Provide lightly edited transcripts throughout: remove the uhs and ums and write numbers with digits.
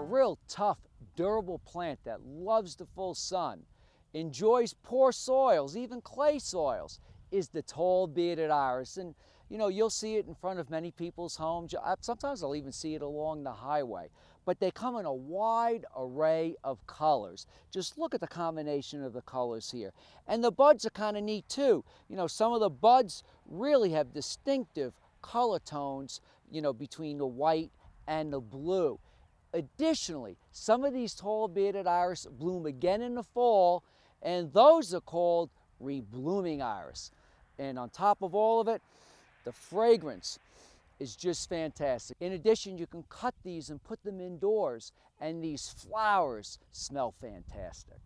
real tough, durable plant that loves the full sun, enjoys poor soils, even clay soils, is the tall bearded iris. And you know, you'll see it in front of many people's homes. Sometimes I'll even see it along the highway. But they come in a wide array of colors. Just look at the combination of the colors here. And the buds are kind of neat too. You know, some of the buds really have distinctive color tones, you know, between the white and the blue. Additionally, some of these tall bearded iris bloom again in the fall, and those are called reblooming iris. And on top of all of it, the fragrance is just fantastic. In addition, you can cut these and put them indoors, and these flowers smell fantastic.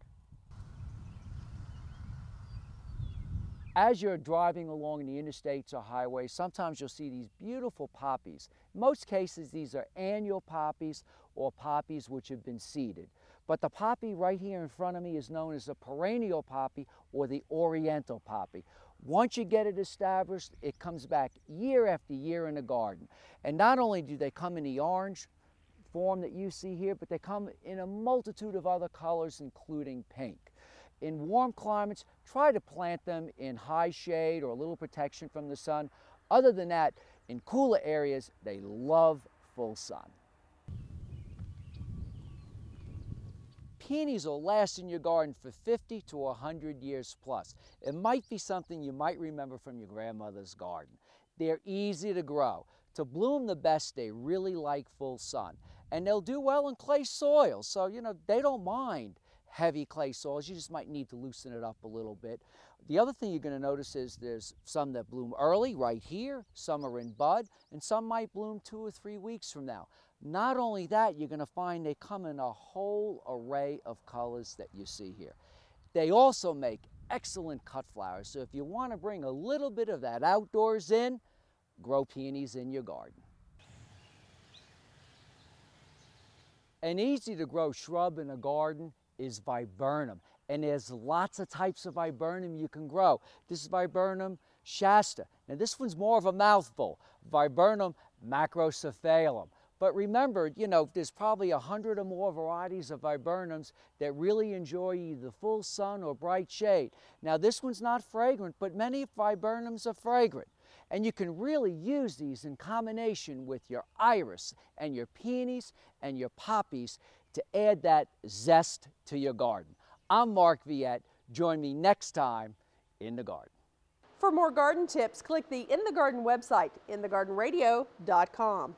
As you're driving along the interstates or highways, sometimes you'll see these beautiful poppies. In most cases, these are annual poppies or poppies which have been seeded. But the poppy right here in front of me is known as the perennial poppy or the oriental poppy. Once you get it established, it comes back year after year in the garden. And not only do they come in the orange form that you see here, but they come in a multitude of other colors, including pink. In warm climates, try to plant them in high shade or a little protection from the sun. Other than that, in cooler areas, they love full sun. Peonies will last in your garden for 50 to 100 years plus. It might be something you might remember from your grandmother's garden. They're easy to grow. To bloom the best, they really like full sun. And they'll do well in clay soils, so you know, they don't mind heavy clay soils. You just might need to loosen it up a little bit. The other thing you're going to notice is there's some that bloom early, right here, some are in bud, and some might bloom 2 or 3 weeks from now. Not only that, you're going to find they come in a whole array of colors that you see here. They also make excellent cut flowers, so if you want to bring a little bit of that outdoors in, grow peonies in your garden. An easy to grow shrub in a garden is viburnum, and there's lots of types of viburnum you can grow. This is viburnum shasta. Now this one's more of a mouthful, viburnum macrocephalum. But remember, you know, there's probably 100 or more varieties of viburnums that really enjoy either full sun or bright shade. Now this one's not fragrant, but many viburnums are fragrant. And you can really use these in combination with your iris and your peonies and your poppies to add that zest to your garden. I'm Mark Viette. Join me next time in the garden. For more garden tips, click the In the Garden website, inthegardenradio.com.